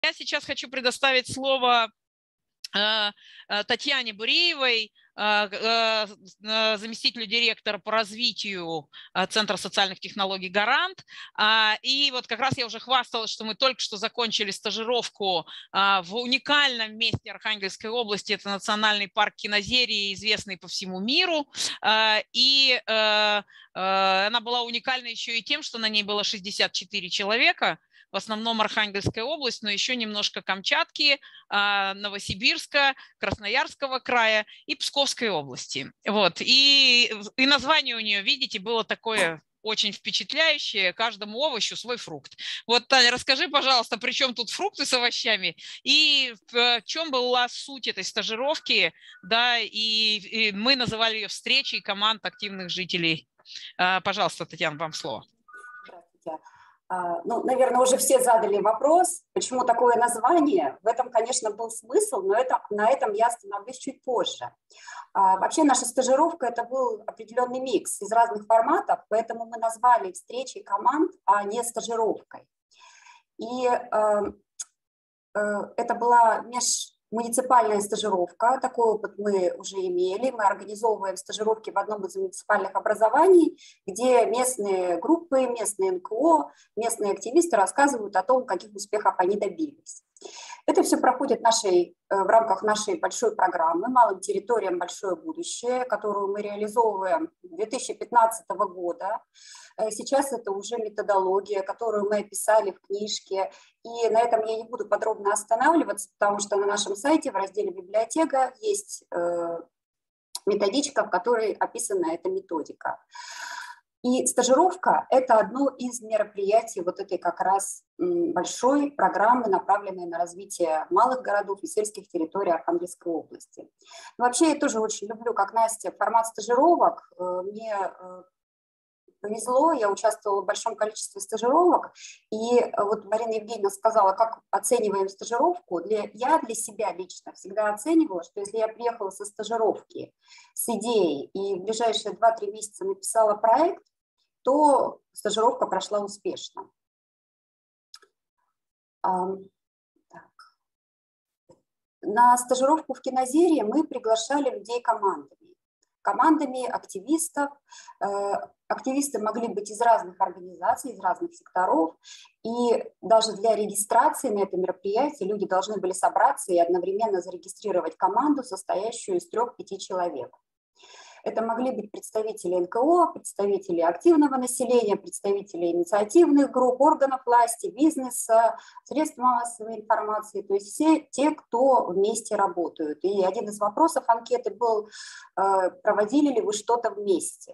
Я сейчас хочу предоставить слово Татьяне Буреевой, заместителю директора по развитию Центра социальных технологий «Гарант». И вот как раз я уже хвасталась, что мы только что закончили стажировку в уникальном месте Архангельской области. Это национальный парк Кинозерии, известный по всему миру. И она была уникальна еще и тем, что на ней было 64 человека. В основном Архангельская область, но еще немножко Камчатки, Новосибирска, Красноярского края и Псковской области. Вот. И название у нее, видите, было такое очень впечатляющее: каждому овощу свой фрукт. Вот, Таня, расскажи, пожалуйста, при чем тут фрукты с овощами и в чем была суть этой стажировки, да, и мы называли ее встречей команд активных жителей. Пожалуйста, Татьяна, вам слово. Здравствуйте. Ну, наверное, уже все задали вопрос, почему такое название. В этом, конечно, был смысл, но на этом я остановлюсь чуть позже. Вообще наша стажировка – это был определенный микс из разных форматов, поэтому мы назвали встречей команд, а не стажировкой. И это была муниципальная стажировка, такой опыт мы уже имели. Мы организовываем стажировки в одном из муниципальных образований, где местные группы, местные НКО, местные активисты рассказывают о том, каких успехов они добились. Это все проходит в рамках нашей большой программы «Малым территориям большое будущее», которую мы реализовываем с 2015 года. Сейчас это уже методология, которую мы описали в книжке. И на этом я не буду подробно останавливаться, потому что на нашем сайте в разделе «Библиотека» есть методичка, в которой описана эта методика. И стажировка – это одно из мероприятий вот этой как раз большой программы, направленной на развитие малых городов и сельских территорий Архангельской области. Но вообще я тоже очень люблю, как Настя, формат стажировок. Мне повезло, я участвовала в большом количестве стажировок, и вот Марина Евгеньевна сказала, как оцениваем стажировку. Я для себя лично всегда оценивала, что если я приехала со стажировки с идеей и в ближайшие 2-3 месяца написала проект, то стажировка прошла успешно. На стажировку в Кинозерии мы приглашали людей командами активистов. Активисты могли быть из разных организаций, из разных секторов, и даже для регистрации на это мероприятие люди должны были собраться и одновременно зарегистрировать команду, состоящую из 3-5 человек. Это могли быть представители НКО, представители активного населения, представители инициативных групп, органов власти, бизнеса, средств массовой информации, то есть все те, кто вместе работают. И один из вопросов анкеты был, проводили ли вы что-то вместе.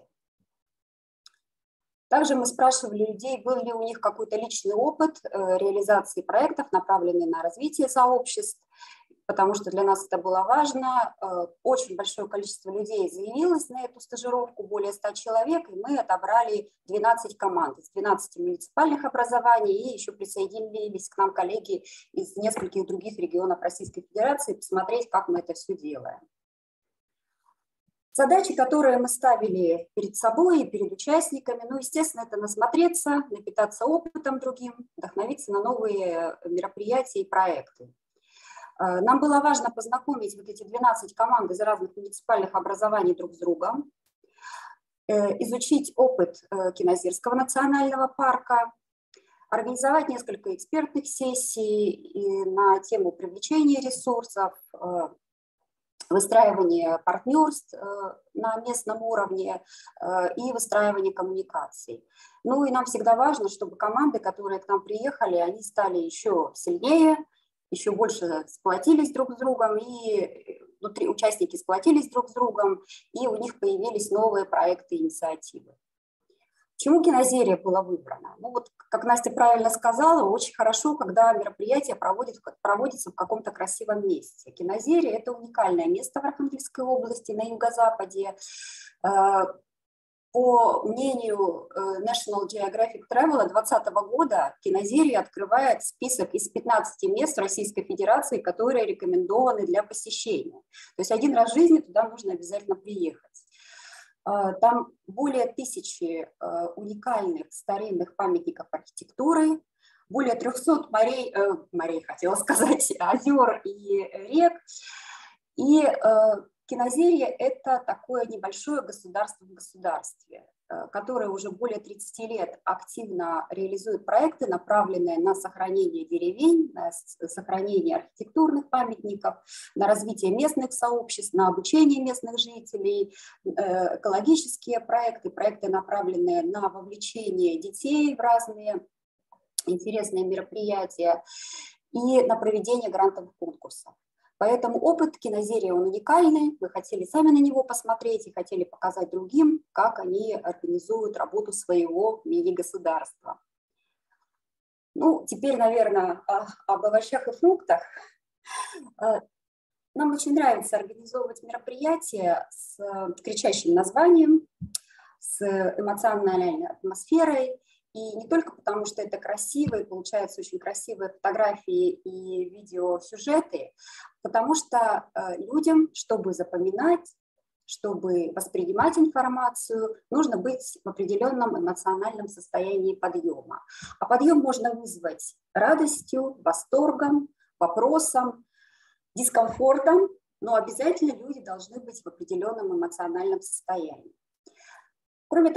Также мы спрашивали людей, был ли у них какой-то личный опыт реализации проектов, направленных на развитие сообществ, потому что для нас это было важно. Очень большое количество людей заявилось на эту стажировку, более 100 человек, и мы отобрали 12 команд из 12 муниципальных образований, и еще присоединились к нам коллеги из нескольких других регионов Российской Федерации, посмотреть, как мы это все делаем. Задачи, которые мы ставили перед собой и перед участниками, ну, естественно, это насмотреться, напитаться опытом другим, вдохновиться на новые мероприятия и проекты. Нам было важно познакомить вот эти 12 команд из разных муниципальных образований друг с другом, изучить опыт Кинозерского национального парка, организовать несколько экспертных сессий на тему привлечения ресурсов, выстраивание партнерств на местном уровне и выстраивание коммуникаций. Ну и нам всегда важно, чтобы команды, которые к нам приехали, они стали еще сильнее, еще больше сплотились друг с другом, и участники сплотились друг с другом, и у них появились новые проекты и инициативы. Почему Кинозерия была выбрана? Ну вот, как Настя правильно сказала, очень хорошо, когда мероприятие проводится в каком-то красивом месте. Кинозерия – это уникальное место в Архангельской области, на юго-западе. По мнению National Geographic Travel 2020 года Кинозерия открывает список из 15 мест Российской Федерации, которые рекомендованы для посещения. То есть один раз в жизни туда нужно обязательно приехать. Там более 1000 уникальных старинных памятников архитектуры, более 300 морей, хотела сказать, озер и рек. И Кинозерье – это такое небольшое государство в государстве, которое уже более 30 лет активно реализует проекты, направленные на сохранение деревень, на сохранение архитектурных памятников, на развитие местных сообществ, на обучение местных жителей, экологические проекты, проекты, направленные на вовлечение детей в разные интересные мероприятия и на проведение грантовых конкурсов. Поэтому опыт Кинозерья, он уникальный, мы хотели сами на него посмотреть и хотели показать другим, как они организуют работу своего мини-государства. Ну, теперь, наверное, об овощах и фруктах. Нам очень нравится организовывать мероприятия с кричащим названием, с эмоциональной атмосферой. И не только потому, что это красиво, и получаются очень красивые фотографии и видеосюжеты, потому что людям, чтобы запоминать, чтобы воспринимать информацию, нужно быть в определенном эмоциональном состоянии подъема. А подъем можно вызвать радостью, восторгом, вопросом, дискомфортом, но обязательно люди должны быть в определенном эмоциональном состоянии. Кроме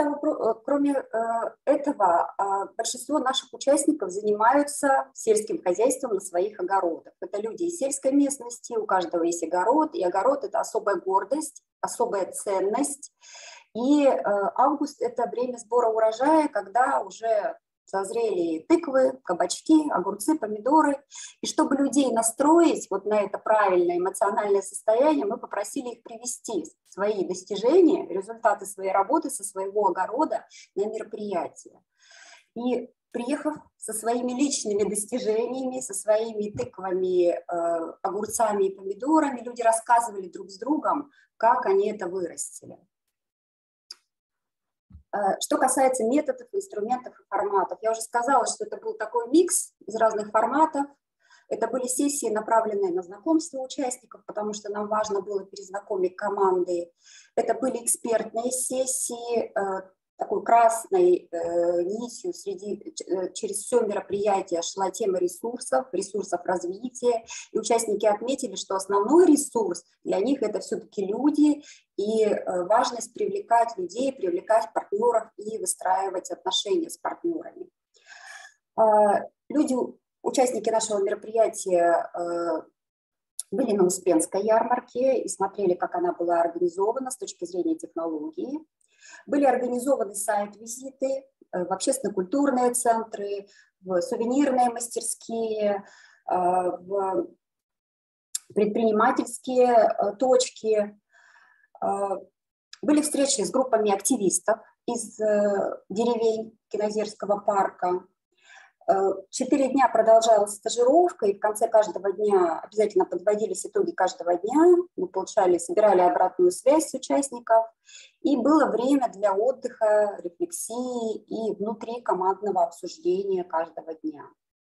этого, большинство наших участников занимаются сельским хозяйством на своих огородах. Это люди из сельской местности, у каждого есть огород, и огород – это особая гордость, особая ценность. И август – это время сбора урожая, когда уже созрели тыквы, кабачки, огурцы, помидоры. И чтобы людей настроить вот на это правильное эмоциональное состояние, мы попросили их привести свои достижения, результаты своей работы со своего огорода на мероприятие. И приехав со своими личными достижениями, со своими тыквами, огурцами и помидорами, люди рассказывали друг с другом, как они это вырастили. Что касается методов, инструментов и форматов, я уже сказала, что это был такой микс из разных форматов. Это были сессии, направленные на знакомство участников, потому что нам важно было перезнакомить команды. Это были экспертные сессии, такой красной нитью через все мероприятие шла тема ресурсов развития. И участники отметили, что основной ресурс для них это все-таки люди и важность привлекать людей, привлекать партнеров и выстраивать отношения с партнерами. Участники нашего мероприятия были на Успенской ярмарке и смотрели, как она была организована с точки зрения технологии. Были организованы сайт-визиты в общественно-культурные центры, в сувенирные мастерские, в предпринимательские точки. Были встречи с группами активистов из деревень Кинозерского парка. 4 дня продолжалась стажировка, и в конце каждого дня обязательно подводились итоги каждого дня. Мы собирали обратную связь с участников, и было время для отдыха, рефлексии и внутрикомандного обсуждения каждого дня.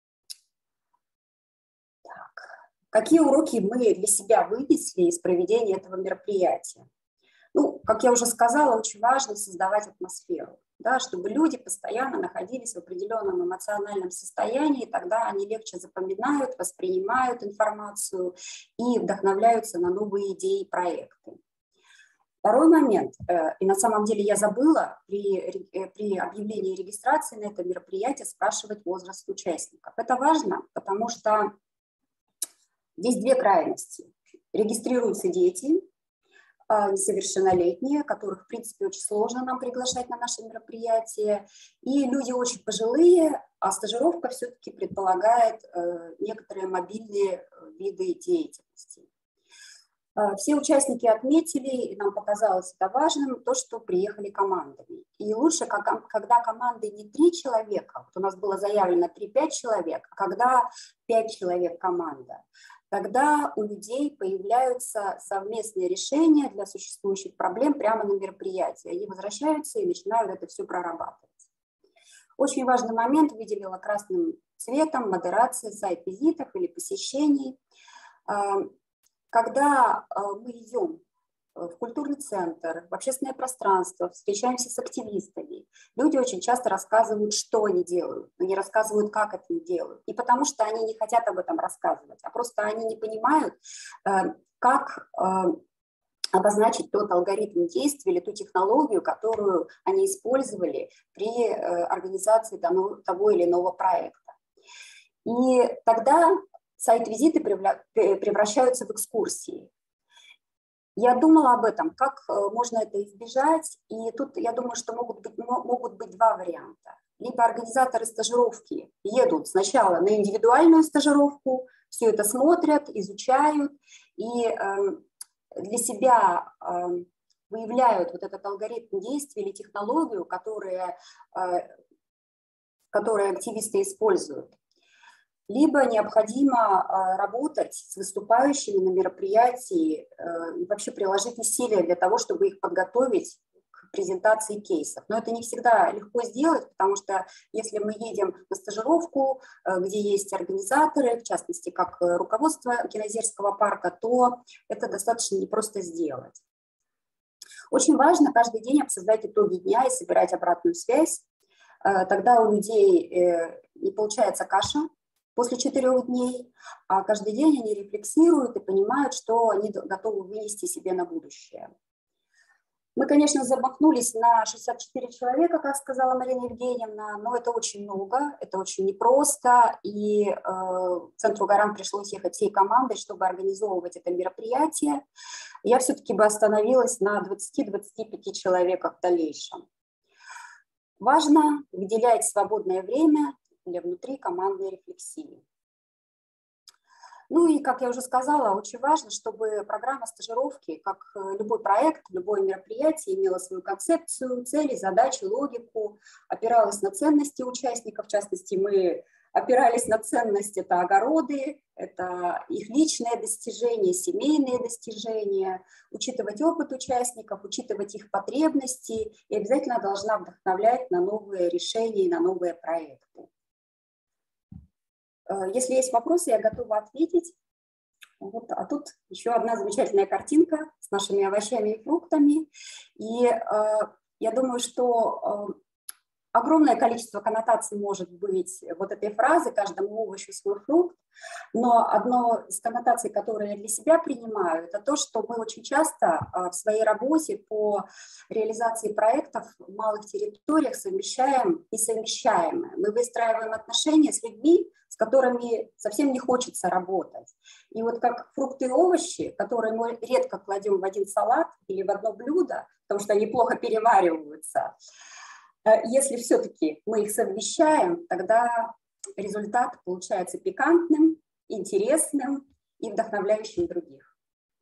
Так. Какие уроки мы для себя вынесли из проведения этого мероприятия? Ну, как я уже сказала, очень важно создавать атмосферу, да, чтобы люди постоянно находились в определенном эмоциональном состоянии, тогда они легче запоминают, воспринимают информацию и вдохновляются на новые идеи и проекты. Второй момент, и на самом деле я забыла при объявлении регистрации на это мероприятие спрашивать возраст участников. Это важно, потому что здесь 2 крайности. Регистрируются дети, несовершеннолетние, которых, в принципе, очень сложно нам приглашать на наши мероприятия, и люди очень пожилые, а стажировка все-таки предполагает некоторые мобильные виды деятельности. Все участники отметили, и нам показалось это важным, то, что приехали командами. И лучше, когда команды не 3 человека, вот у нас было заявлено 3-5 человек, а когда 5 человек команда. Тогда у людей появляются совместные решения для существующих проблем прямо на мероприятии. Они возвращаются и начинают это все прорабатывать. Очень важный момент выделила красным цветом модерация сайт-визитов или посещений. Когда мы идем в культурный центр, в общественное пространство, встречаемся с активистами. Люди очень часто рассказывают, что они делают, но не рассказывают, как это делают. Не потому, что они не хотят об этом рассказывать, а просто они не понимают, как обозначить тот алгоритм действия или ту технологию, которую они использовали при организации того или иного проекта. И тогда сайт-визиты превращаются в экскурсии. Я думала об этом, как можно это избежать, и тут я думаю, что могут быть два варианта. Либо организаторы стажировки едут сначала на индивидуальную стажировку, все это смотрят, изучают, и для себя выявляют вот этот алгоритм действия или технологию, которые активисты используют. Либо необходимо работать с выступающими на мероприятии и вообще приложить усилия для того, чтобы их подготовить к презентации кейсов. Но это не всегда легко сделать, потому что если мы едем на стажировку, где есть организаторы, в частности, как руководство Кинозерского парка, то это достаточно непросто сделать. Очень важно каждый день обсуждать итоги дня и собирать обратную связь. Тогда у людей не получается каша после 4 дней, а каждый день они рефлексируют и понимают, что они готовы вынести себе на будущее. Мы, конечно, замахнулись на 64 человека, как сказала Марина Евгеньевна, но это очень много, это очень непросто, и Центру Гарант пришлось ехать всей командой, чтобы организовывать это мероприятие. Я все-таки бы остановилась на 20-25 человеках в дальнейшем. Важно выделять свободное время для внутрикомандной рефлексии. Ну и, как я уже сказала, очень важно, чтобы программа стажировки, как любой проект, любое мероприятие, имела свою концепцию, цели, задачи, логику, опиралась на ценности участников. В частности, мы опирались на ценность, это огороды, это их личные достижения, семейные достижения, учитывать опыт участников, учитывать их потребности и обязательно должна вдохновлять на новые решения и на новые проекты. Если есть вопросы, я готова ответить. Вот, а тут еще одна замечательная картинка с нашими овощами и фруктами. И я думаю, что огромное количество коннотаций может быть вот этой фразы «каждому овощу свой фрукт», но одно из коннотаций, которые я для себя принимаю, это то, что мы очень часто в своей работе по реализации проектов в малых территориях совмещаем несовмещаемое. Мы выстраиваем отношения с людьми, с которыми совсем не хочется работать. И вот как фрукты и овощи, которые мы редко кладем в один салат или в одно блюдо, потому что они плохо перевариваются, если все-таки мы их совмещаем, тогда результат получается пикантным, интересным и вдохновляющим других.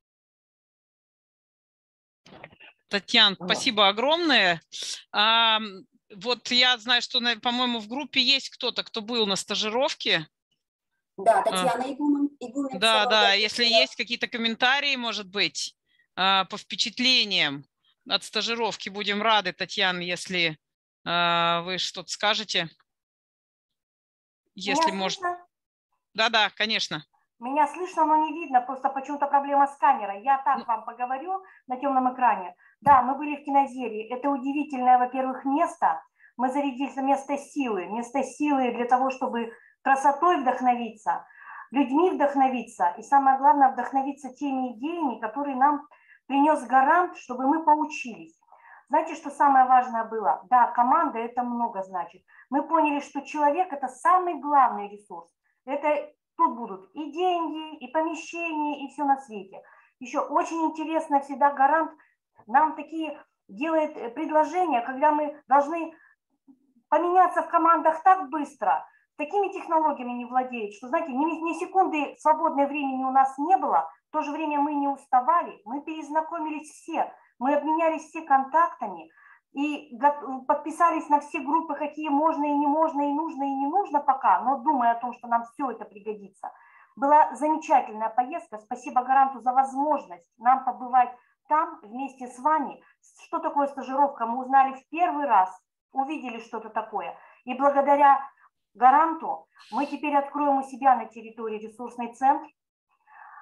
Татьяна, спасибо огромное. Вот я знаю, что, по-моему, в группе есть кто-то, кто был на стажировке. Да, Татьяна Игумен. Да, если есть какие-то комментарии, может быть, по впечатлениям от стажировки, будем рады, Татьяна, если вы что-то скажете. Если может. Да, конечно. Меня слышно, но не видно, просто почему-то проблема с камерой. Я так вам поговорю на темном экране. Да, мы были в Кинозере. Это удивительное, во-первых, место. Мы зарядились на место силы для того, чтобы красотой вдохновиться, людьми вдохновиться и, самое главное, вдохновиться теми идеями, которые нам принес Гарант, чтобы мы поучились. Знаете, что самое важное было? Да, команда – это много значит. Мы поняли, что человек – это самый главный ресурс. Это тут будут и деньги, и помещения, и все на свете. Еще очень интересно всегда Гарант нам такие делает предложения, когда мы должны поменяться в командах так быстро, такими технологиями не владеют, что, знаете, ни секунды свободного времени у нас не было, в то же время мы не уставали, мы перезнакомились все, мы обменялись все контактами и подписались на все группы, какие можно и не можно, и нужно, и не нужно пока, но думая о том, что нам все это пригодится. Была замечательная поездка, спасибо Гаранту за возможность нам побывать там вместе с вами. Что такое стажировка, мы узнали в первый раз, увидели что-то такое. И благодаря Гаранту мы теперь откроем у себя на территории ресурсный центр.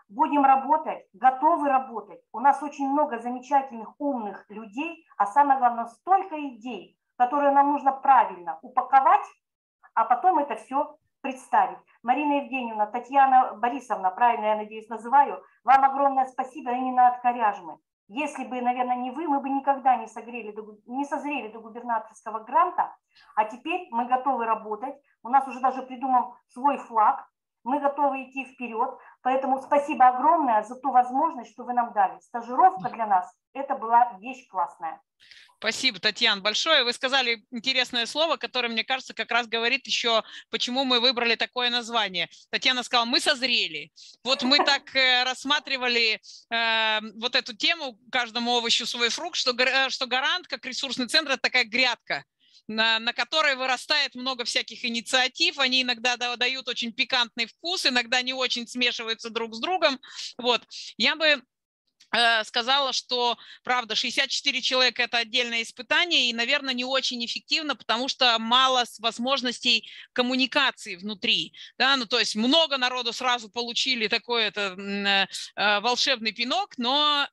Будем работать, готовы работать. У нас очень много замечательных, умных людей, а самое главное, столько идей, которые нам нужно правильно упаковать, а потом это все представить. Марина Евгеньевна, Татьяна Борисовна, правильно я надеюсь называю, вам огромное спасибо именно от Коряжмы. Если бы, наверное, не вы, мы бы никогда не созрели до губернаторского гранта, а теперь мы готовы работать, у нас уже даже придуман свой флаг, мы готовы идти вперед, поэтому спасибо огромное за ту возможность, что вы нам дали. Стажировка для нас – это была вещь классная. Спасибо, Татьяна, большое. Вы сказали интересное слово, которое, мне кажется, как раз говорит еще, почему мы выбрали такое название. Татьяна сказала, мы созрели. Вот мы так рассматривали вот эту тему, каждому овощу свой фрукт, что Гарант, как ресурсный центр, это такая грядка, на которой вырастает много всяких инициатив. Они иногда дают очень пикантный вкус, иногда не очень смешиваются друг с другом. Вот. Я бы сказала, что, правда, 64 человека – это отдельное испытание и, наверное, не очень эффективно, потому что мало возможностей коммуникации внутри. Да? Ну, то есть много народу сразу получили такой волшебный пинок, но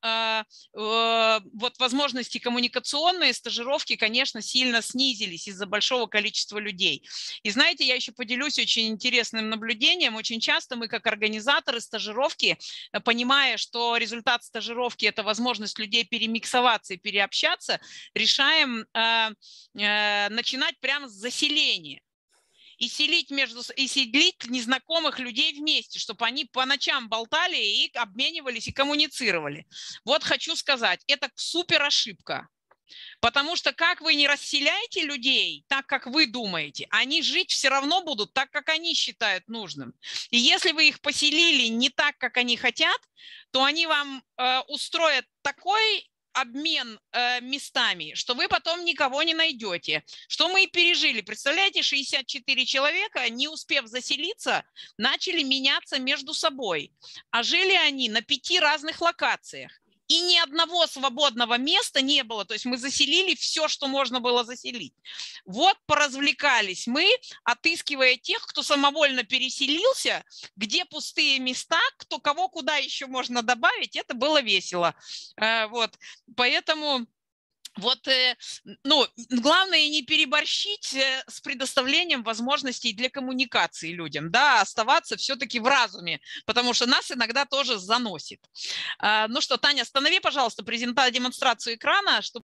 вот возможности коммуникационные, стажировки, конечно, сильно снизились из-за большого количества людей. И знаете, я еще поделюсь очень интересным наблюдением. Очень часто мы, как организаторы стажировки, понимая, что результат стажировки – это возможность людей перемиксоваться и переобщаться, решаем начинать прямо с заселения. И селить незнакомых людей вместе, чтобы они по ночам болтали и обменивались и коммуницировали. Вот хочу сказать, это супер ошибка. Потому что как вы не расселяете людей так, как вы думаете, они жить все равно будут так, как они считают нужным. И если вы их поселили не так, как они хотят, то они вам устроят такой обмен местами, что вы потом никого не найдете. Что мы и пережили. Представляете, 64 человека, не успев заселиться, начали меняться между собой. А жили они на 5 разных локациях. И ни одного свободного места не было. То есть мы заселили все, что можно было заселить. Вот поразвлекались мы, отыскивая тех, кто самовольно переселился, где пустые места, кого куда еще можно добавить. Это было весело. Вот. Поэтому... Вот, ну, главное не переборщить с предоставлением возможностей для коммуникации людям, да, оставаться все-таки в разуме, потому что нас иногда тоже заносит. Ну что, Таня, останови, пожалуйста, демонстрацию экрана, чтобы